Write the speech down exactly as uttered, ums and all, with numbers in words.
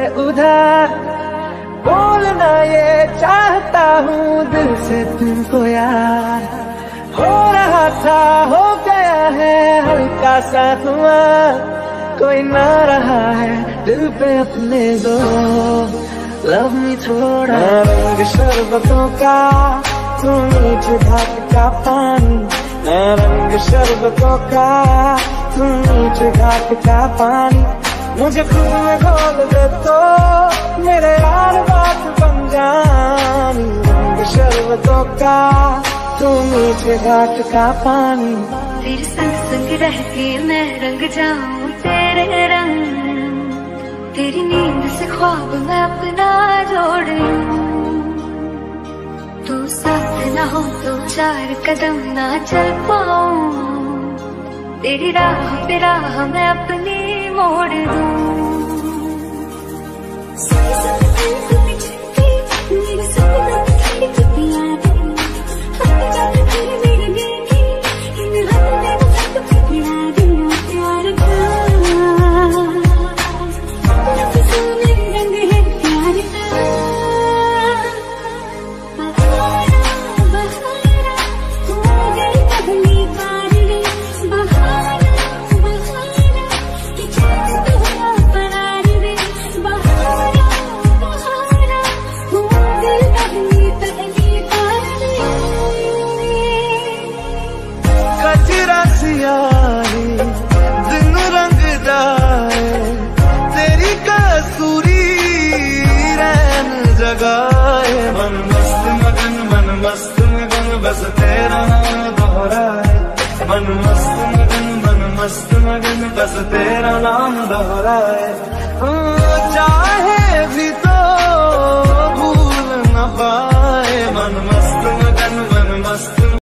उधार। बोलना ये चाहता हूँ दिल से तुमको यार। हो रहा था हो गया है हल्का सा धुआं, कोई ना रहा है दिल पे अपने दो। लव मी थोड़ा। रंग शरबतों का तू मीठ घाट का पानी, मैं रंग शरबतों का तू मीठ घाट का पानी। मुझे खुद में घोल दे तो मेरे यार बात बन जानी। रंग शरबतों का तू मीठे घाट का पानी। तेरे संग संग रह के मैं रंग जाऊं तेरे रंग, तेरी नींद से ख्वाब मैं अपना जोड़ लूं। तू साथ ना हो तो चार कदम ना चल पाऊं, तेरी राह पे राह मैं अपनी मोड़ दूं। दिन रंगदाए तेरी कसूरी रैन जगाए। मन मस्त मगन मन मस्त मगन बस तेरा नाम दोहराए। मन मस्त मगन मन मस्त मगन बस तेरा नाम दोहराए।